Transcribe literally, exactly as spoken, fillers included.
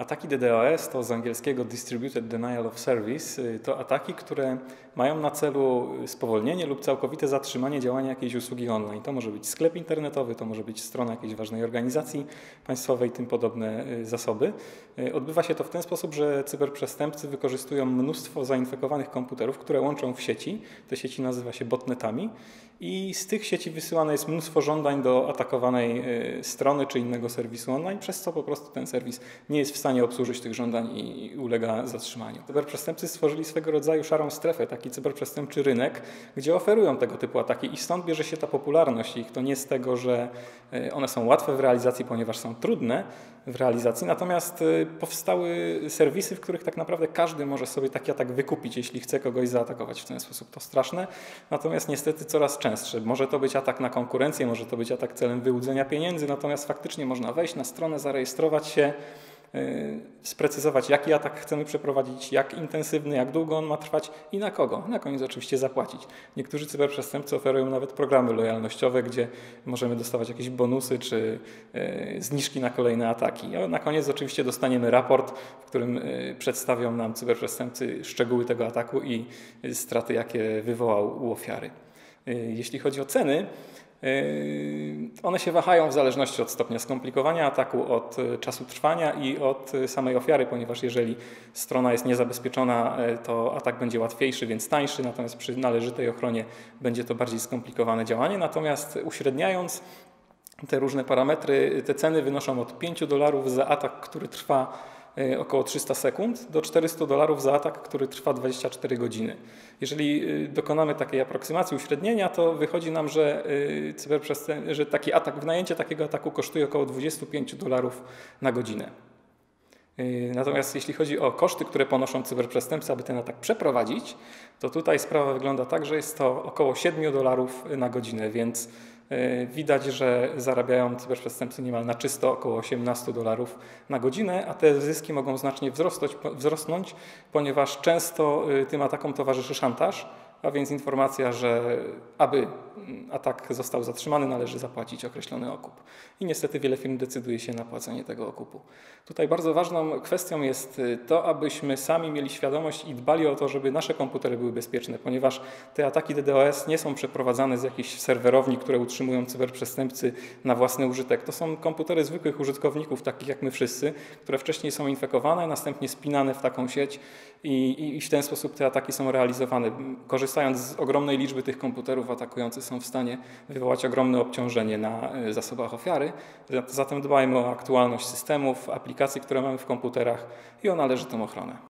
Ataki D D o S to z angielskiego Distributed Denial of Service. To ataki, które mają na celu spowolnienie lub całkowite zatrzymanie działania jakiejś usługi online. To może być sklep internetowy, to może być strona jakiejś ważnej organizacji państwowej, tym podobne zasoby. Odbywa się to w ten sposób, że cyberprzestępcy wykorzystują mnóstwo zainfekowanych komputerów, które łączą w sieci. Te sieci nazywa się botnetami i z tych sieci wysyłane jest mnóstwo żądań do atakowanej strony czy innego serwisu online, przez co po prostu ten serwis nie jest w stanie obsłużyć tych żądań i ulega zatrzymaniu. Cyberprzestępcy stworzyli swego rodzaju szarą strefę, taki cyberprzestępczy rynek, gdzie oferują tego typu ataki i stąd bierze się ta popularność ich. To nie z tego, że one są łatwe w realizacji, ponieważ są trudne w realizacji, natomiast powstały serwisy, w których tak naprawdę każdy może sobie taki atak wykupić, jeśli chce kogoś zaatakować w ten sposób. To straszne, natomiast niestety coraz częstsze. Może to być atak na konkurencję, może to być atak celem wyłudzenia pieniędzy, natomiast faktycznie można wejść na stronę, zarejestrować się, sprecyzować, jaki atak chcemy przeprowadzić, jak intensywny, jak długo on ma trwać i na kogo. Na koniec oczywiście zapłacić. Niektórzy cyberprzestępcy oferują nawet programy lojalnościowe, gdzie możemy dostawać jakieś bonusy czy zniżki na kolejne ataki. Na koniec oczywiście dostaniemy raport, w którym przedstawią nam cyberprzestępcy szczegóły tego ataku i straty, jakie wywołał u ofiary. Jeśli chodzi o ceny, one się wahają w zależności od stopnia skomplikowania ataku, od czasu trwania i od samej ofiary, ponieważ jeżeli strona jest niezabezpieczona, to atak będzie łatwiejszy, więc tańszy, natomiast przy należytej ochronie będzie to bardziej skomplikowane działanie. Natomiast uśredniając te różne parametry, te ceny wynoszą od pięciu dolarów za atak, który trwa około trzysta sekund, do czterystu dolarów za atak, który trwa dwadzieścia cztery godziny. Jeżeli dokonamy takiej aproksymacji, uśrednienia, to wychodzi nam, że, że taki atak, wynajęcie takiego ataku kosztuje około dwadzieścia pięć dolarów na godzinę. Natomiast jeśli chodzi o koszty, które ponoszą cyberprzestępcy, aby ten atak przeprowadzić, to tutaj sprawa wygląda tak, że jest to około siedem dolarów na godzinę, więc widać, że zarabiają cyberprzestępcy niemal na czysto około osiemnaście dolarów na godzinę, a te zyski mogą znacznie wzrosnąć, wzrosnąć, ponieważ często tym atakom towarzyszy szantaż, a więc informacja, że aby atak został zatrzymany, należy zapłacić określony okup. I niestety wiele firm decyduje się na płacenie tego okupu. Tutaj bardzo ważną kwestią jest to, abyśmy sami mieli świadomość i dbali o to, żeby nasze komputery były bezpieczne, ponieważ te ataki D D o S nie są przeprowadzane z jakichś serwerowni, które utrzymują cyberprzestępcy na własny użytek. To są komputery zwykłych użytkowników, takich jak my wszyscy, które wcześniej są infekowane, następnie spinane w taką sieć i, i w ten sposób te ataki są realizowane. Korzystając z ogromnej liczby tych komputerów, atakujący są w stanie wywołać ogromne obciążenie na zasobach ofiary. Zatem dbajmy o aktualność systemów, aplikacji, które mamy w komputerach i o należytą ochronę.